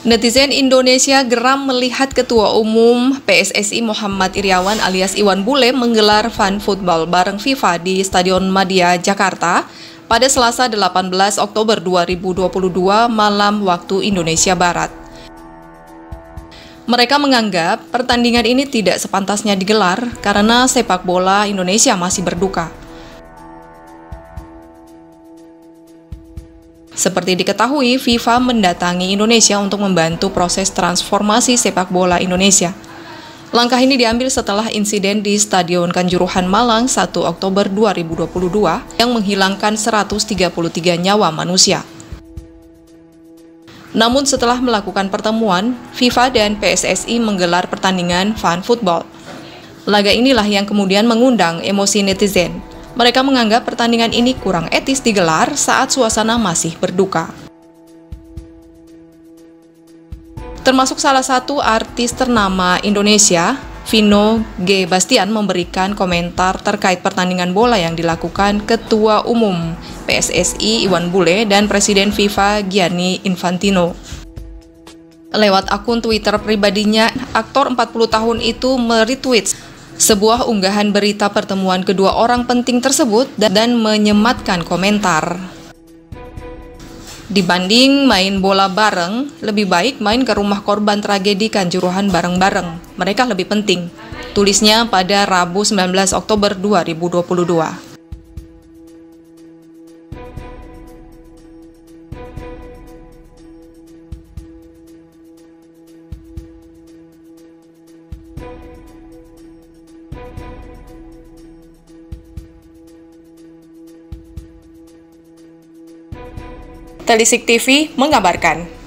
Netizen Indonesia geram melihat Ketua Umum PSSI Muhammad Iryawan alias Iwan Bule menggelar fun football bareng FIFA di Stadion Madia, Jakarta pada Selasa 18 Oktober 2022 malam waktu Indonesia Barat. Mereka menganggap pertandingan ini tidak sepantasnya digelar karena sepak bola Indonesia masih berduka. Seperti diketahui, FIFA mendatangi Indonesia untuk membantu proses transformasi sepak bola Indonesia. Langkah ini diambil setelah insiden di Stadion Kanjuruhan Malang 1 Oktober 2022 yang menghilangkan 133 nyawa manusia. Namun setelah melakukan pertemuan, FIFA dan PSSI menggelar pertandingan fun football. Laga inilah yang kemudian mengundang emosi netizen. Mereka menganggap pertandingan ini kurang etis digelar saat suasana masih berduka. Termasuk salah satu artis ternama Indonesia, Vino G. Bastian, memberikan komentar terkait pertandingan bola yang dilakukan Ketua Umum PSSI Iwan Bule dan Presiden FIFA Gianni Infantino. Lewat akun Twitter pribadinya, aktor 40 tahun itu meretweet sebuah unggahan berita pertemuan kedua orang penting tersebut dan menyematkan komentar. Dibanding main bola bareng, lebih baik main ke rumah korban tragedi Kanjuruhan bareng-bareng. Mereka lebih penting. Tulisnya pada Rabu 19 Oktober 2022. Telisik TV mengabarkan.